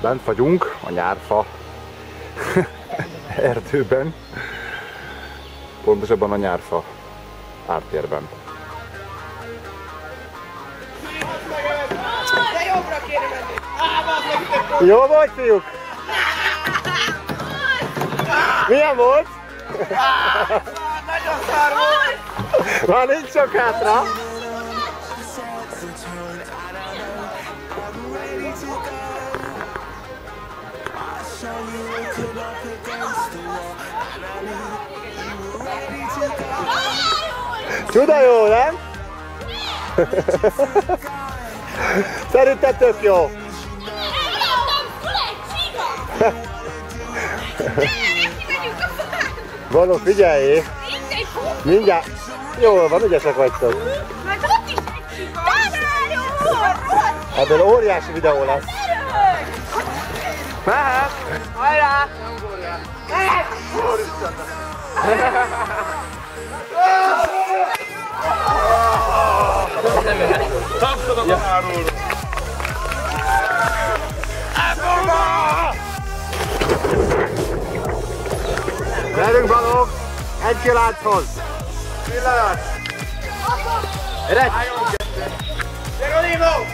Bent vagyunk a nyárfa erdőben, pontosabban a nyárfa ártérben. Jó volt, fiúk? Milyen volt? Nagyon szar volt! Már nincs sok hátra! Csuda jó, nem? Szerintem tök jó! Való, figyelj! Mindjárt! Jól van, ügyesek vagytok! Meg ott is egy csiga! Ebből óriási videó lesz! Mehet! Hajrá! Tapsodok a máról! Gyerünk, Balogh! Egy kilánchoz! Pillanat! Eredj! Geronimo!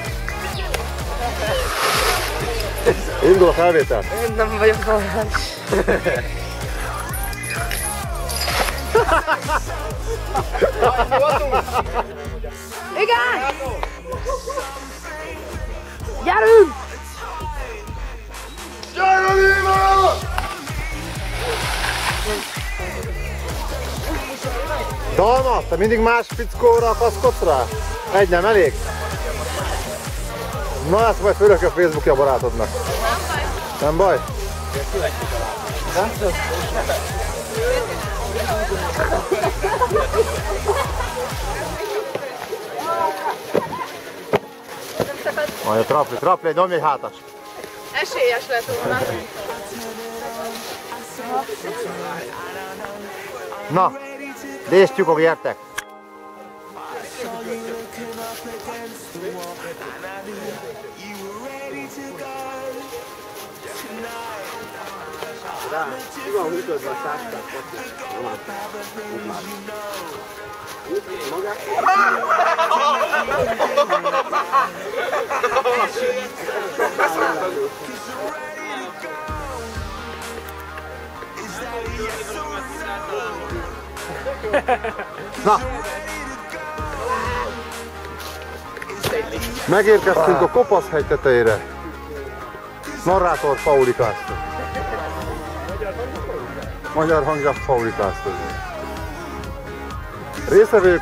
Indul a felvétel! Én nem vagyok normális. Igen! Gyerünk! Geronimo! Dalma, te mindig más fickóra akaszkodsz rá? Egy nem elég? Na ezt majd fölök a Facebookja a barátodnak. Nem baj? Nem baj? Majd a trapli, nyomj egy hátas. Esélyes lett volna. Na, désztyúkok, gyertek! Ki van húzódva a száskát? Na! Megérkeztünk a Kopaszhegy tetejére. Narrátor Pauli Kásztor. Magyar hangja Pauli Kásztor. Részevők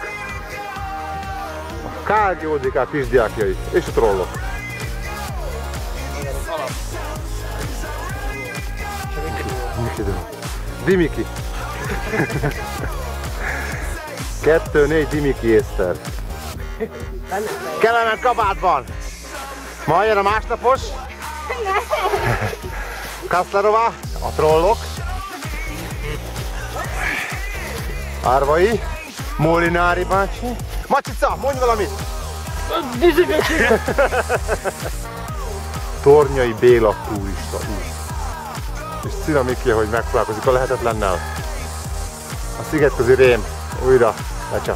a KGODK kisdiákjai és a trollok. Dimiki. 2-4 Dimiki Észter. Kelemen kabátban. Ma jön a másnapos. Kaszlerová, a trollok. Árvai, Molinári bácsi. Macsica, mondj valamit! Tornyai Béla turista úr. És Cina Miki, hogy megpróbálkozik a lehetetlennel. A szigetközi rém újra lecsap.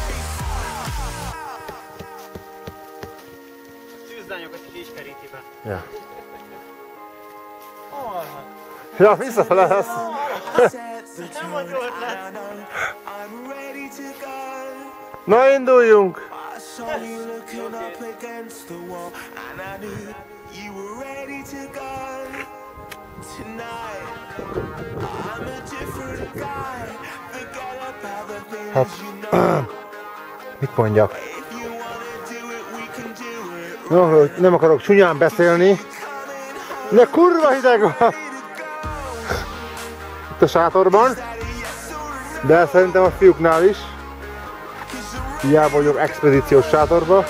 Szűzlányokat is keríti be. Ja. Ja, visszafele lesz. Nem volt jó ötlet. Na, induljunk! Hát, mit mondjak? No, nem akarok csúnyán beszélni, de kurva hideg van itt a sátorban, de szerintem a fiúknál is. Hiába vagyok expedíciós sátorban.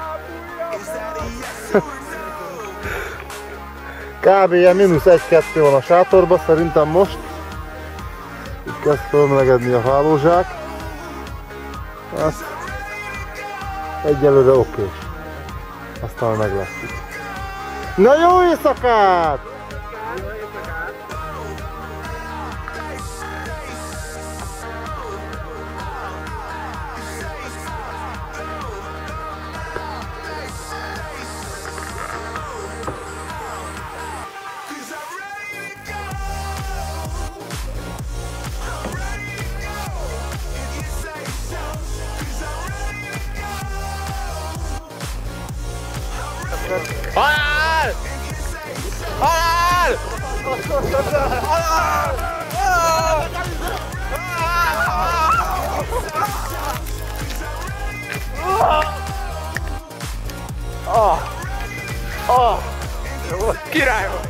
Kb. ilyen -1-2 van a sátorban szerintem most. Itt kezd fölmelegedni a hálózsák. Azt egyelőre oké. Aztán meglátjuk. Na jó éjszakát! Halál! Halál! Halál! Király volt!